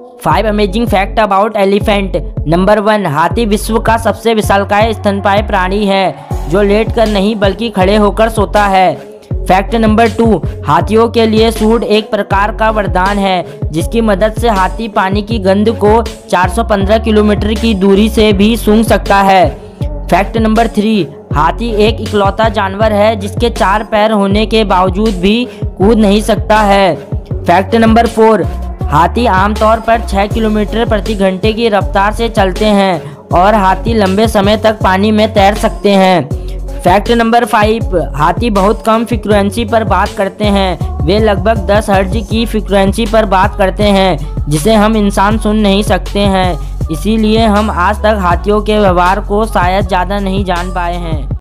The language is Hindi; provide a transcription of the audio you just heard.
5 amazing fact about elephant. Number 1, हाथी विश्व का सबसे विशालकाय स्तनपायी प्राणी है जो लेटकर नहीं बल्कि खड़े होकर सोता है। फैक्ट नंबर 2, हाथियों के लिए सूंड एक प्रकार का वरदान है जिसकी मदद से हाथी पानी की गंध को 415 किलोमीटर की दूरी से भी सूंघ सकता है। फैक्ट नंबर 3, हाथी एक इकलौता जानवर है जिसके 4 पैर होने के बावजूद भी कूद नहीं सकता है। फैक्ट नंबर 4, हाथी आमतौर पर 6 किलोमीटर प्रति घंटे की रफ्तार से चलते हैं और हाथी लंबे समय तक पानी में तैर सकते हैं। फैक्ट नंबर 5, हाथी बहुत कम फ्रीक्वेंसी पर बात करते हैं। वे लगभग 10 हर्ट्ज की फ्रीक्वेंसी पर बात करते हैं जिसे हम इंसान सुन नहीं सकते हैं। इसीलिए हम आज तक हाथियों के व्यवहार को शायद ज़्यादा नहीं जान पाए हैं।